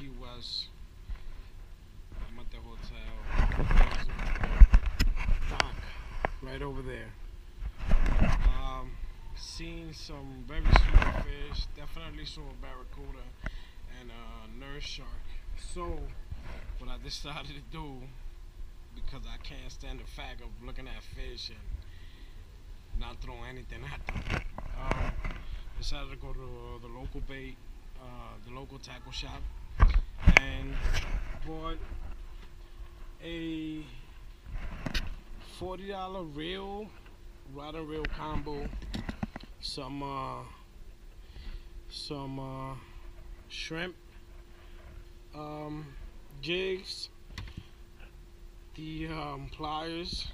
Key West. I'm at the hotel. Dock, right over there. Seen some very small fish. Definitely saw a barracuda and a nurse shark. So, what I decided to do, because I can't stand the fact of looking at fish and not throwing anything at them, decided to go to the local bait, the local tackle shop, and bought a $40 reel, rod and reel combo, some shrimp, jigs, the pliers,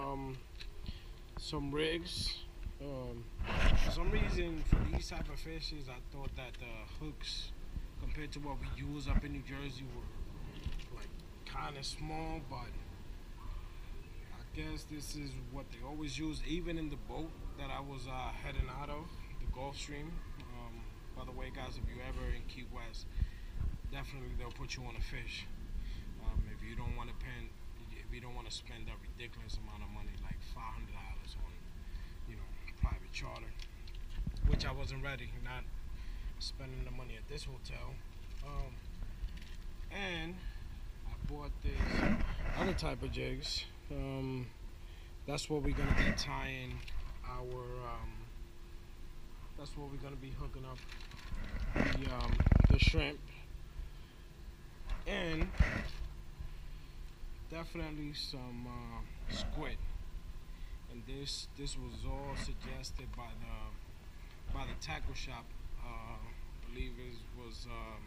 some rigs. For some reason, for these type of fishes, I thought that the hooks, compared to what we use up in New Jersey, were like kind of small, but I guess this is what they always use, even in the boat that I was heading out of, the Gulf Stream. By the way, guys, if you're ever in Key West, definitely they'll put you on a fish. If you don't want to spend a ridiculous amount of money, like $500 on, private charter, which I wasn't ready, not spending the money at this hotel. And I bought this other type of jigs. That's what we're gonna be tying our. That's what we're gonna be hooking up the shrimp, and definitely some squid. And this was all suggested by the tackle shop. I believe it was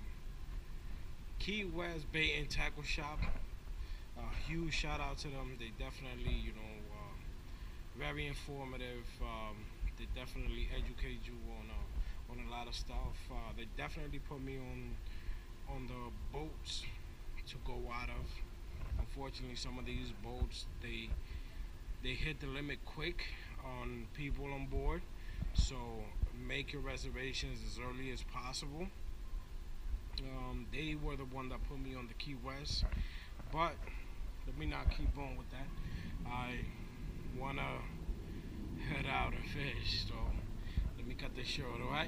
Key West Bait and Tackle Shop. Huge shout out to them. They definitely, very informative. They definitely educate you on a lot of stuff. They definitely put me on the boats to go out of. Unfortunately, some of these boats they hit the limit quick on people on board, so make your reservations as early as possible. They were the one that put me on the Key West, but let me not keep on with that. I wanna head out and fish, so let me cut this short, alright?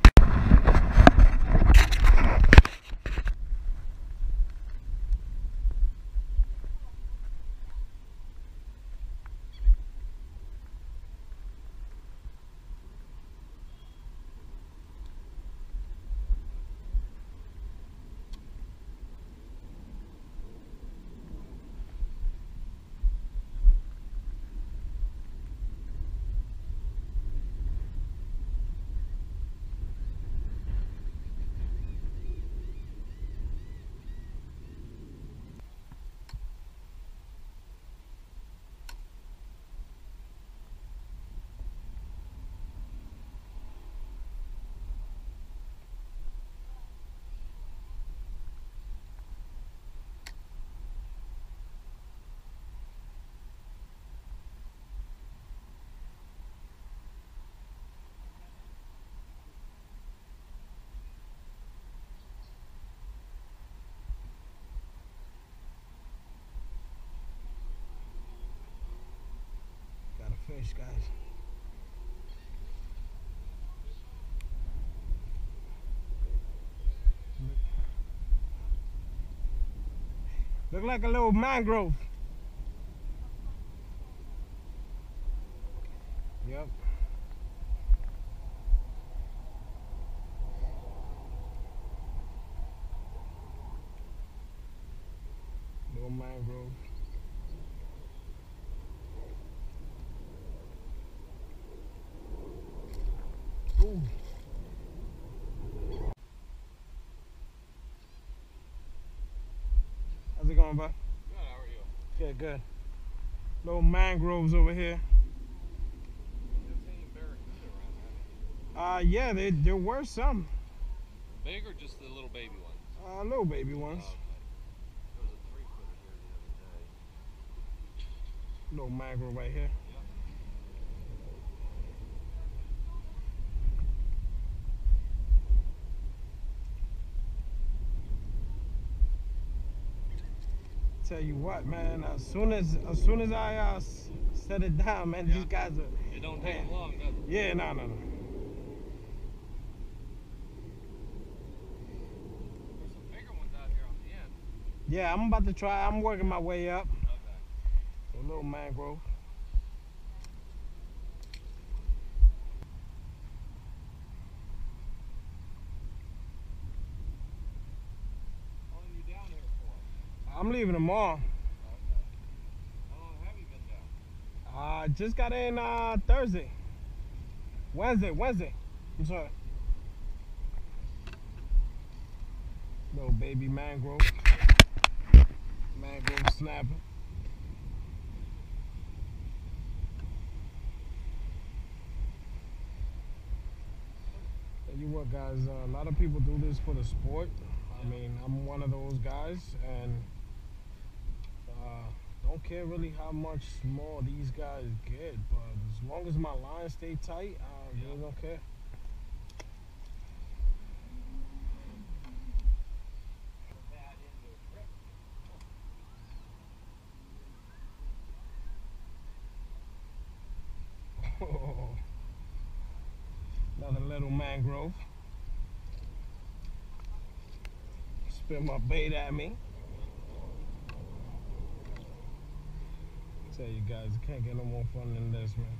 Fish, guys. Look like a little mangrove. Yep. Little mangrove. Ooh. How's it going, bud? Good, how are you? Good, good. Little mangroves over here. You've seen barracuda around there. Yeah, there were some. Big or just the little baby ones? Little baby ones. Oh, okay. There was a 3-footer here the other day. Little mangrove right here. Yep. Tell you what, man. As soon as I set it down, man, these guys are. It don't take long, does it? Yeah, no. There's some bigger ones out here on the end. Yeah, I'm about to try. I'm working my way up. Okay. A little mangrove. How long are you down here for? I'm leaving tomorrow. Okay. How long have you been down? Just got in Thursday. Wednesday. I'm sorry. Little baby mangrove. Mangrove snapper. Tell you what, guys, a lot of people do this for the sport. I mean, I'm one of those guys, and don't care really how much small these guys get, but as long as my lines stay tight, I really don't care. That into a trip. Another little mangrove. Spin my bait at me. Tell you guys, I can't get no more fun than this, man.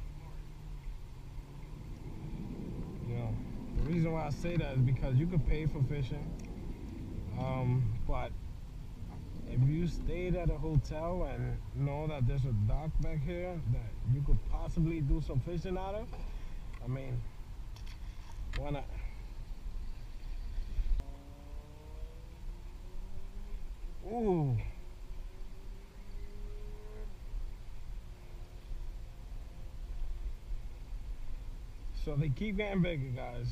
You know, the reason why I say that is because you could pay for fishing, but if you stayed at a hotel and know that there's a dock back here that you could possibly do some fishing out of, I mean, why not? Ooh. So they keep getting bigger, guys.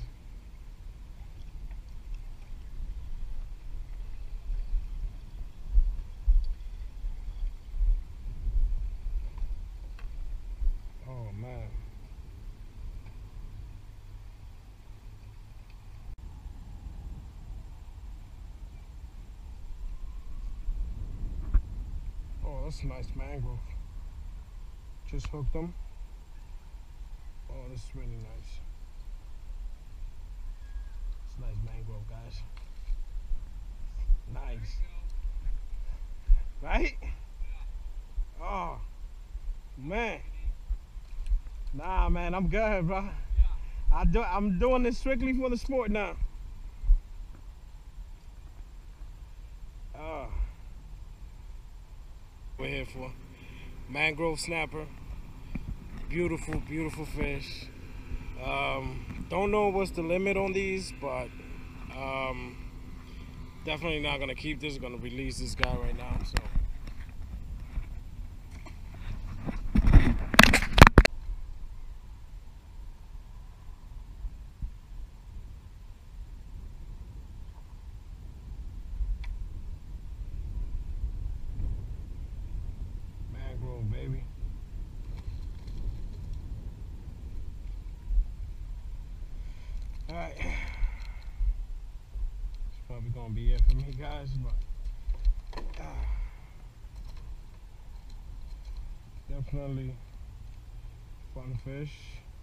Oh man. Oh, that's a nice mangrove. Just hooked them. Oh, this is really nice. It's nice mangrove, guys. Nice. Right? Oh, man. Nah, man, I'm good, bro. I'm doing this strictly for the sport now. We're here for mangrove snapper. Beautiful, beautiful fish. Don't know what's the limit on these, but definitely not gonna keep this. Gonna release this guy right now. So. Mangrove, baby. All right. It's probably gonna be it for me, guys, but definitely fun fish.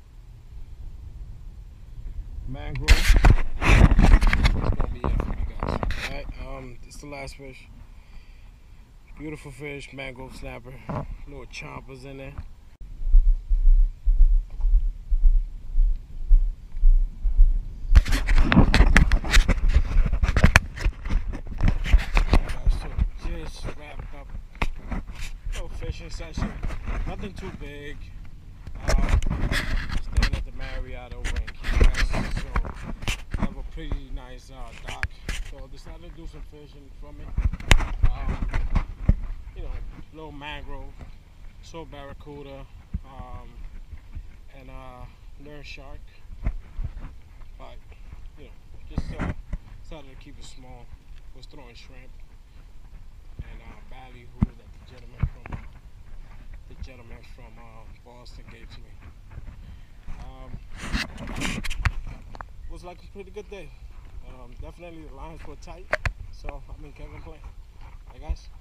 Mangrove. It's gonna be it for me, guys. All right. This is the last fish. Beautiful fish, mangrove snapper. Little chompers in there. Just wrapped up little fishing session. Nothing too big. Staying at the Marriott over in Key West, so I have a pretty nice dock. So decided to do some fishing from it. You know, little mangrove, saw barracuda, and learned shark. But you know, just decided to keep it small. Was throwing shrimp and ballyhoo that the gentleman from Boston gave to me. Was like a pretty good day. Definitely the lines were tight, so I mean, can't complain. Alright, guys.